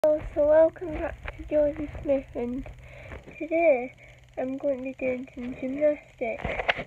Hello, so welcome back to Georgie Smith, and today I'm going to be doing some gymnastics.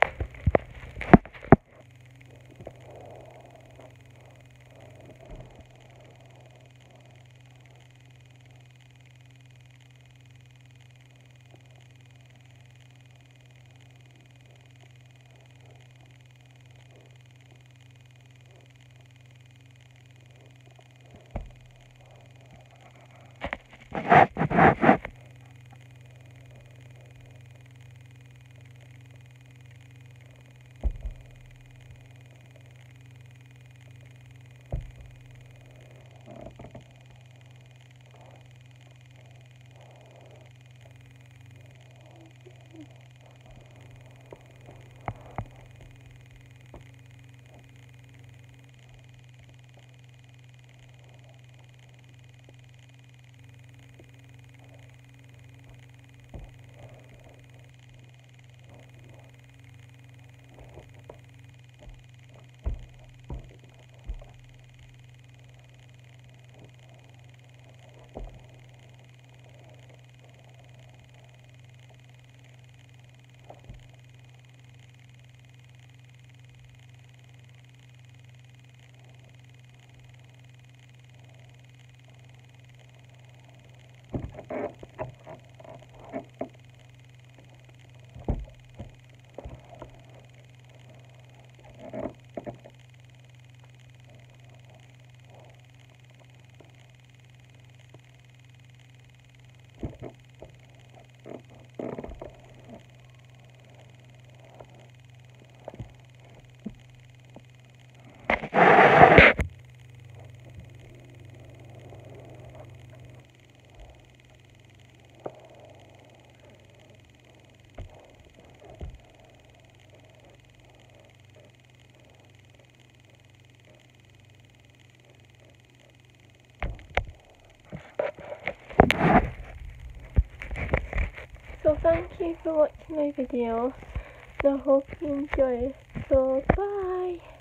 So thank you for watching my video, and I hope you enjoy. So bye!